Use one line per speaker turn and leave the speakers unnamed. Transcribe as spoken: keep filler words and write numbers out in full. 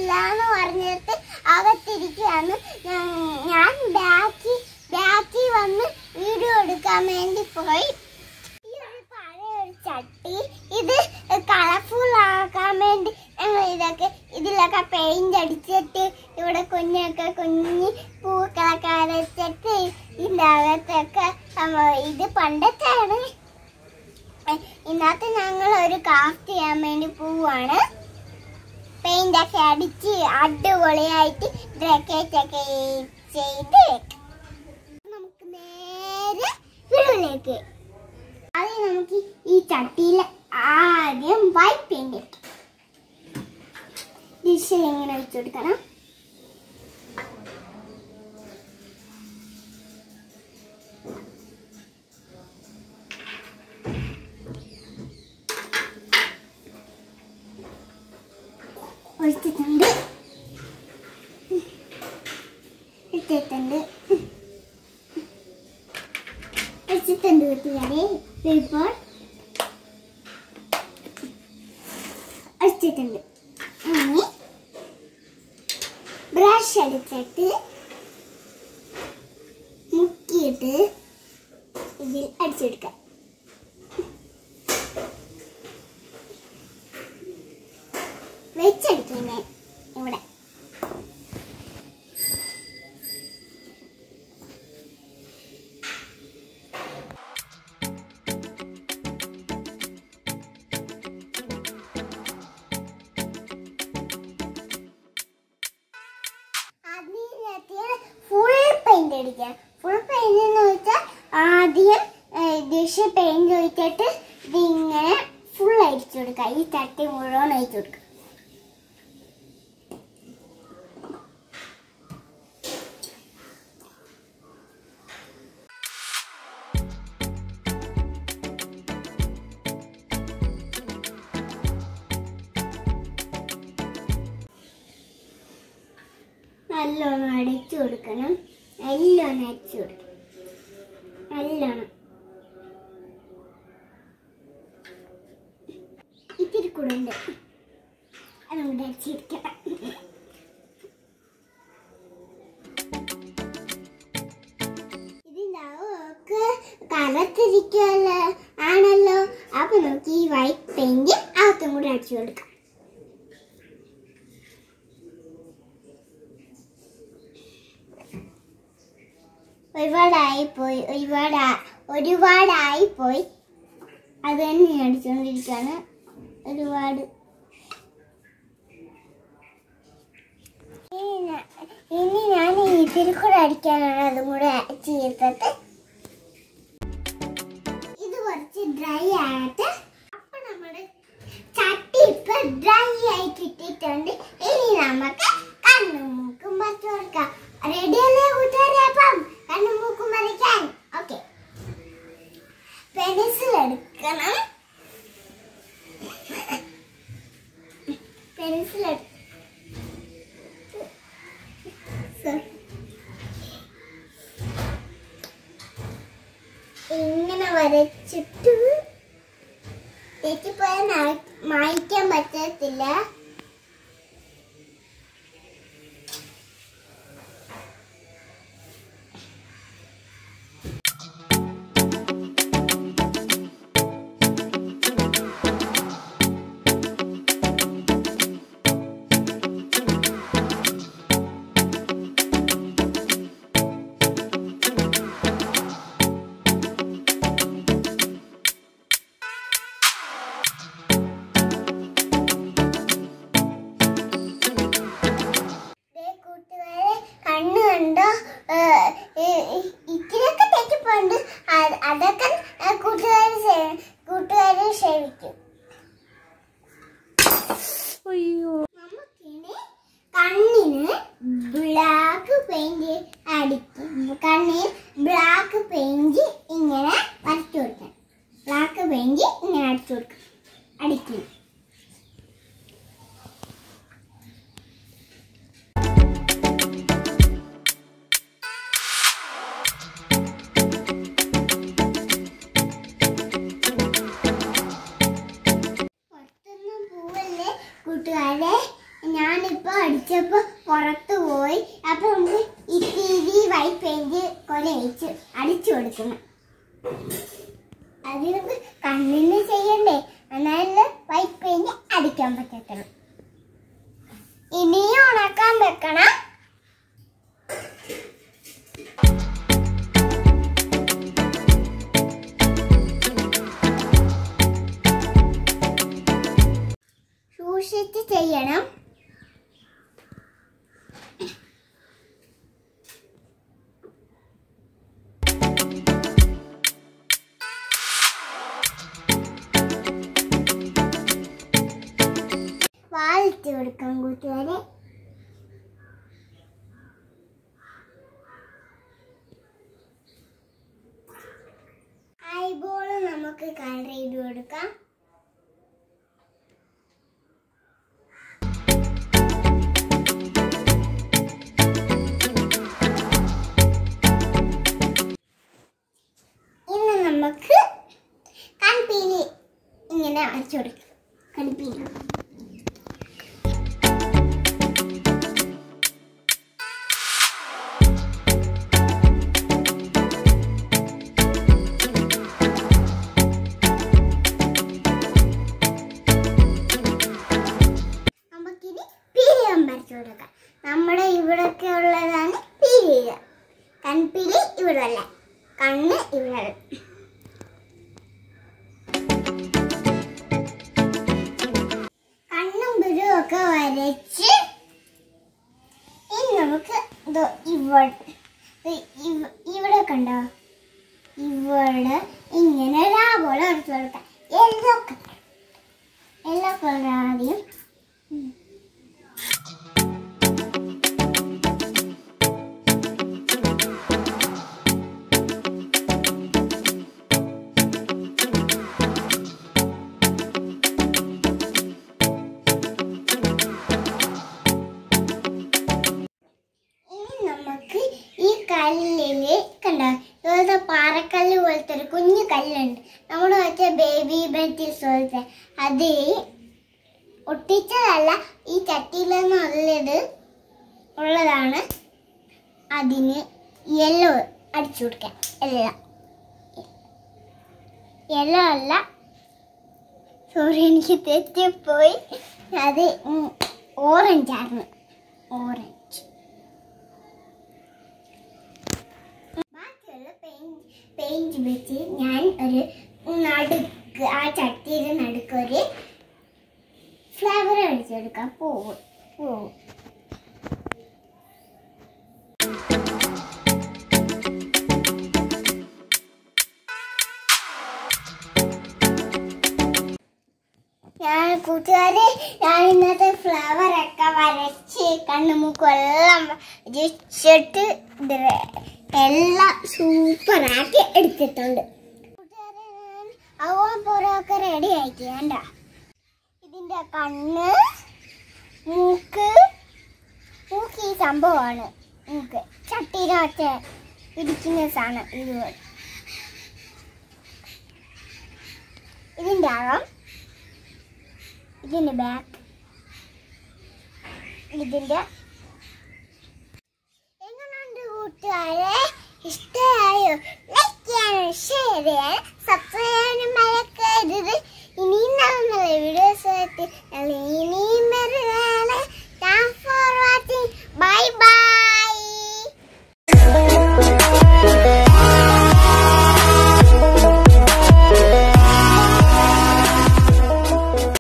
എന്ന് പറഞ്ഞിട്ട് അകത്തിരിക്കുകയാണ്. ഞാൻ ബാക്കി ബാക്കി വന്ന് വീഡിയോ എടുക്കാൻ വേണ്ടി പോയി. ഈ ഒരു പഴയ ഒരു ചട്ടി, ഇത് കളർഫുൾ ആക്കാൻ വേണ്ടി ഞങ്ങൾ ഇതൊക്കെ ഇതിലൊക്കെ പെയിന്റ് അടിച്ചിട്ട് ഇവിടെ കുഞ്ഞൊക്കെ കുഞ്ഞി പൂക്കളൊക്കെ വരച്ചിട്ട് ഇതിൻ്റെ അകത്തൊക്കെ ഇത് പണ്ടത്തെയാണ്. ഇന്നത്തെ ഞങ്ങൾ ഒരു ക്രാഫ്റ്റ് ചെയ്യാൻ വേണ്ടി പോവാണ്. പെയിന്റ് ഒക്കെ അടിച്ച് അടിപൊളിയായിട്ട് ഡെക്കറേറ്റൊക്കെ ചെയ്ത് നമുക്ക് നേരെ വീട്ടിലേക്ക്. ആദ്യം നമുക്ക് ഈ ചട്ടിയിൽ ആദ്യം വൈറ്റ് പെയിന്റ് ഇട്ടു ഡിഷിൽ ഇങ്ങനെ വെച്ച് കൊടുക്കണം. ഒഴിച്ചിട്ടുണ്ട് ഇട്ടിട്ടുണ്ട് വെച്ചിട്ടുണ്ട് വീട്ടുകാരെ. ഇപ്പോൾ ഒഴിച്ചിട്ടുണ്ട്. ഇനി ബ്രഷ് എടുത്തിട്ട് മുക്കിയിട്ട് ഇതിൽ അടിച്ചെടുക്കാം. വെച്ചെടുക്കുന്നേ ഇവിടെ. ഫുൾ പെയിന്റ് അടിക്കാം. ഫുൾ പെയിന്റ് എന്ന് വെച്ചാൽ ആദ്യം ഡിഷ് പെയിന്റ് ഒഴിച്ചിട്ട് ഇതിങ്ങനെ ഫുൾ അടിച്ചു കൊടുക്കാം. ഈ ചട്ടി മുഴുവൻ അടിച്ചു കൊടുക്കാം. നല്ലോണം അടിച്ചു കൊടുക്കണം. നല്ലോണം അടിച്ചു കൊടുക്കണം. നല്ലോണം ഇത്തിരി കൂടെ ഉണ്ട്. അതുകൊണ്ട് അടിച്ചിരിക്കണം. ഇതിൻ്റെ ഒക്കെ കലത്തിരിക്കുമല്ലോ ആണല്ലോ. അപ്പൊ നമുക്ക് ഈ വൈറ്റ് പെയിന്റ് അകത്തും കൂടെ അടിച്ചു കൊടുക്കാം. ഒരുപാടായി പോയി ഒരുപാട് ഒരുപാടായി പോയി അത് തന്നെ അടിച്ചുകൊണ്ടിരിക്കുകയാണ്. ഒരുപാട് ഇനി ഞാൻ ഇതിൽ കൂടെ അടിക്കാനാണ്. അതും കൂടെ ചേർത്തിട്ട് ഇത് കുറച്ച് ഡ്രൈ ആയിട്ട് അപ്പൊ നമ്മുടെ ചട്ടി ഇപ്പൊ ഡ്രൈ ആയിട്ട് ഇട്ടിട്ടുണ്ട്. ഇനി നമുക്ക് കണ്ണും മൂക്കും വരച്ചു കൊടുക്കാം. റെഡിയല്ലേ കൂട്ടുകാരെ? അപ്പം കണ്ണും മൂക്കും വരയ്ക്കാൻ ഓക്കെ. പെൻസിൽ എടുക്കണം. പെൻസിൽ ഇങ്ങനെ വരച്ചിട്ട് തെറ്റിപ്പോയാൽ മായ്ക്കാൻ പറ്റത്തില്ല. ഇത്തിരിയൊക്കെ തെറ്റിപ്പോണ്ട്. അതൊക്കെ കൂട്ടുകാർ കൂട്ടുകാരെ ക്ഷമിക്കും. നമുക്കിനി കണ്ണിന് ബ്ലാക്ക് പെയിന്റ് അടിക്കും. കണ്ണിൽ ബ്ലാക്ക് പെയിന്റ് ഇങ്ങനെ വരച്ചു കൊടുക്കണം. ബ്ലാക്ക് പെയിന്റ് ഇങ്ങനെ അടിച്ചു കൊടുക്കണം. അടിക്കും. കൂട്ടുകാരെ ഞാനിപ്പോ അടിച്ചപ്പോ പുറത്തു പോയി. അപ്പൊ നമുക്ക് ഇത്തിരി വൈറ്റ് പെയിന്റ് കൊല അയച്ച് അടിച്ചു കൊടുക്കണം. അത് നമുക്ക് കണ്ണിന് ചെയ്യണ്ടേ, എന്നാലും വൈറ്റ് പെയിന്റ് അടിക്കാൻ പറ്റത്തുള്ളൂ. ഇനിയും ഉണക്കാൻ വെക്കണം. സൂക്ഷിച്ച് ചെയ്യണം. വാലിട്ട് കൊടുക്കാം കൂട്ടുകാരെ. ഐബോള് നമുക്ക് കളർ ചെയ്ത് കൊടുക്കാം. ഇന്ന് നമുക്ക് കൺപീലി ഇങ്ങനെ അടിച്ചു കൊടുക്കാം. കൺപീലി നമ്മുടെ ഇവിടൊക്കെ ഉള്ളതാണ് പീലി. കൺപീലി ഇവിടെ അല്ല, കണ്ണ് ഇവിടെ. കണ്ണും പുരുവും ഒക്കെ വരച്ച് ഇനി നമുക്ക് ഇവിടെ ഇവിടെ കണ്ടോ, ഇവിടെ ഇങ്ങനെ രാപോലെ അടിച്ചു കൊടുക്കാം. യെല്ലോ കളർ യെല്ലോ കളർ ആദ്യം. കല്ലില് കണ്ടോ, ഇതുപോലത്തെ പാറക്കല്ല് പോലത്തെ ഒരു കുഞ്ഞു കല്ലുണ്ട്. നമ്മൾ വെച്ച ബേബി ബെറ്റിൽസ് പോലത്തെ അത് ഒട്ടിച്ചതല്ല, ഈ ചട്ടിയിൽ നല്ലത് ഉള്ളതാണ്. അതിന് യെല്ലോ അടിച്ചു കൊടുക്കാം. എല്ലാം യെല്ലോ അല്ല, സോറി എനിക്ക് തെറ്റിപ്പോയി. അത് ഓറഞ്ച് ആണ്, ഓറഞ്ച്. പെയിന്റ് വെച്ച് ഞാൻ ഒരു നടുക്ക് ആ ചട്ടിയുടെ നടുക്ക് ഒരു ഫ്ലവർ അടിച്ചെടുക്കാം. പൂവ് പൂവ് ഞാൻ കൂട്ടുകാരെ ഞാൻ ഇന്നത്തെ ഫ്ലവർ ഒക്കെ വരച്ച് കണ്ണുമുക്കെല്ലാം വെച്ചിട്ട് എല്ലാം സൂപ്പറാക്കി എടുത്തിട്ടുണ്ട്. കൂട്ടുകാരെ ഞാൻ അവൻ പുറമൊക്കെ റെഡി ആക്കി. വേണ്ട, ഇതിൻ്റെ കണ്ണ്, മൂക്ക് മൂക്ക് ഈ സംഭവമാണ്. മൂക്ക് ചട്ടിയിലൊക്കെ ഇരിക്കുന്ന സാധനം ഇതുപോലെ. ഇതിൻ്റെ അകം, ഇതിൻ്റെ ബാക്ക്, ഇതിൻ്റെ. എങ്ങനെയുണ്ട് കൂട്ടുകാരെ? ഇഷ്ടമായോ? ലൈക്ക് ചെയ്യാനും ഷെയർ ചെയ്യാനും